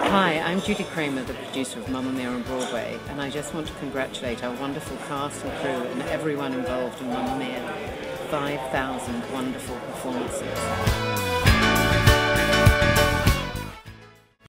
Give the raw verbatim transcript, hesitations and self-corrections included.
Hi, I'm Judy Craymer, the producer of Mamma Mia on Broadway, and I just want to congratulate our wonderful cast and crew and everyone involved in Mamma Mia. five thousand wonderful performances.